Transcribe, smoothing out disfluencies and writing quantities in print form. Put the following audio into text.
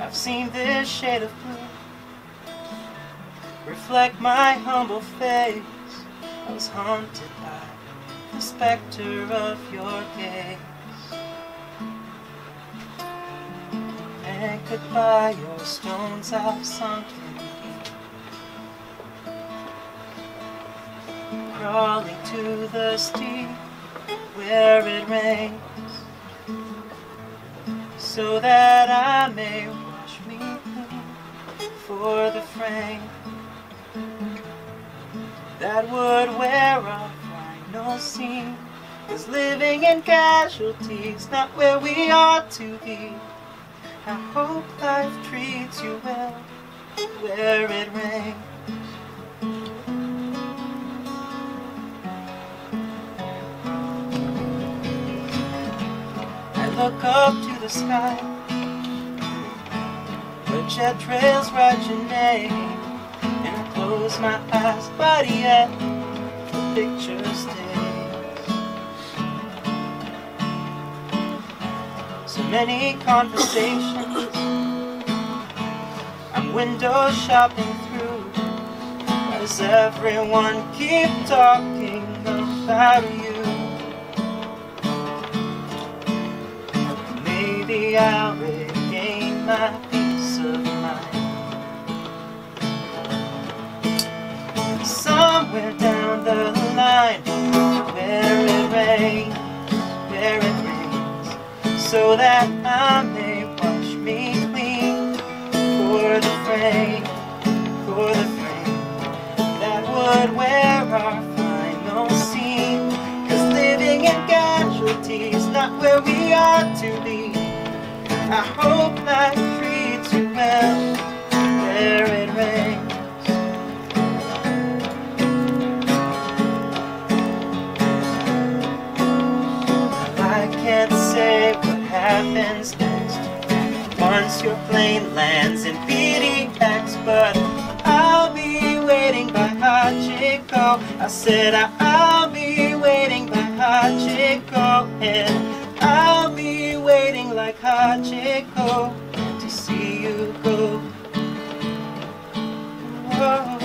I've seen this shade of blue reflect my humble face. I was haunted by the specter of your gaze. Anchored by your stones, I've sunken deep, crawling to the steep where it rains, so that I may wash me clean for the frame that would wear off no seam. 'Cause living in casualties, not where we ought to be. I hope life treats you well where it rains. I look up to the sky where jet trails write your name, and I close my eyes, but yet the picture stays. So many conversations I'm window shopping through. Why does everyone keep talking about you? Maybe I'll regain my peace of mind somewhere down the line, where it rains, so that I may wash me clean for the frame that would wear our final scene. 'Cause living in casualties, not where we ought to be. I hope life treats you well where it rains. I can't say what happens next once your plane lands in PDX, but I'll be waiting by Hachiko. I said I'll be waiting by Hachiko, and I'll be waiting like Hachiko to see you go. Whoa.